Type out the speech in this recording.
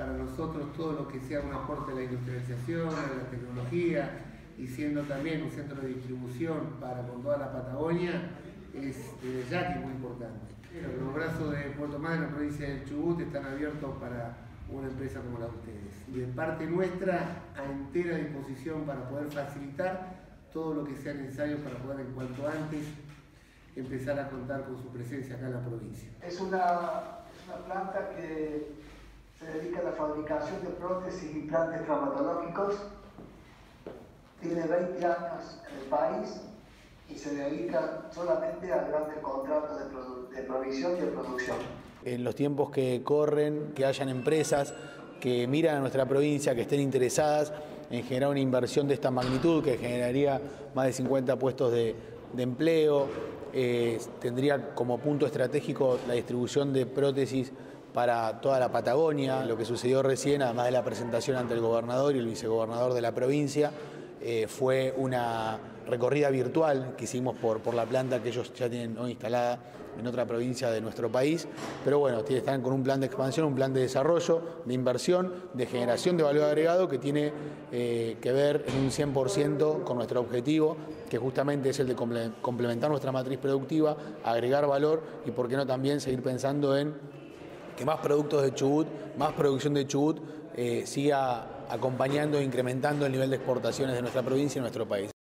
para nosotros todo lo que sea un aporte a la industrialización, a la tecnología, y siendo también un centro de distribución para con toda la Patagonia, es desde ya que es muy importante. Los brazos de Puerto Madryn en la provincia del Chubut están abiertos para una empresa como la de ustedes. Y de parte nuestra, a entera disposición para poder facilitar todo lo que sea necesario para poder en cuanto antes empezar a contar con su presencia acá en la provincia. Es una planta que se dedica a la fabricación de prótesis y implantes traumatológicos. Tiene 20 años en el país y se dedica solamente a grandes contratos de provisión y de producción. En los tiempos que corren, que hayan empresas que miran a nuestra provincia, que estén interesadas en generar una inversión de esta magnitud, que generaría más de 50 puestos de empleo, tendría como punto estratégico la distribución de prótesis para toda la Patagonia. Lo que sucedió recién, además de la presentación ante el gobernador y el vicegobernador de la provincia, fue una recorrida virtual que hicimos por la planta que ellos ya tienen hoy instalada en otra provincia de nuestro país, pero bueno, están con un plan de expansión, un plan de desarrollo, de inversión, de generación de valor agregado que tiene que ver en un 100% con nuestro objetivo, que justamente es el de complementar nuestra matriz productiva, agregar valor y por qué no también seguir pensando en que más productos de Chubut, más producción de Chubut siga acompañando e incrementando el nivel de exportaciones de nuestra provincia y nuestro país.